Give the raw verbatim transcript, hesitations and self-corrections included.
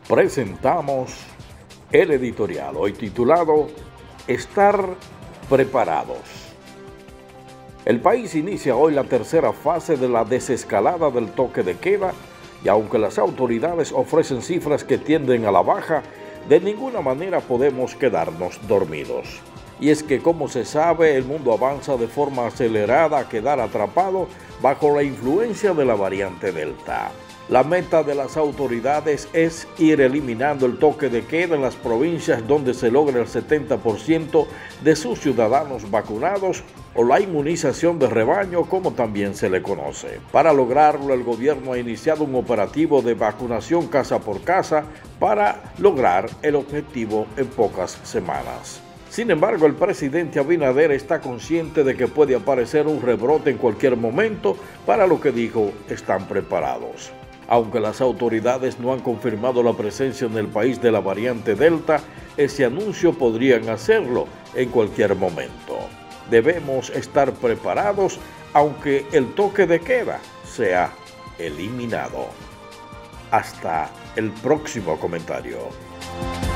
presentamos el editorial, hoy titulado Estar preparados. El país inicia hoy la tercera fase de la desescalada del toque de queda y aunque las autoridades ofrecen cifras que tienden a la baja, de ninguna manera podemos quedarnos dormidos. Y es que, como se sabe, el mundo avanza de forma acelerada a quedar atrapado bajo la influencia de la variante Delta. La meta de las autoridades es ir eliminando el toque de queda en las provincias donde se logra el setenta por ciento de sus ciudadanos vacunados o la inmunización de rebaño, como también se le conoce. Para lograrlo, el gobierno ha iniciado un operativo de vacunación casa por casa para lograr el objetivo en pocas semanas. Sin embargo, el presidente Abinader está consciente de que puede aparecer un rebrote en cualquier momento, para lo que dijo, están preparados. Aunque las autoridades no han confirmado la presencia en el país de la variante Delta, ese anuncio podrían hacerlo en cualquier momento. Debemos estar preparados, aunque el toque de queda sea eliminado. Hasta el próximo comentario.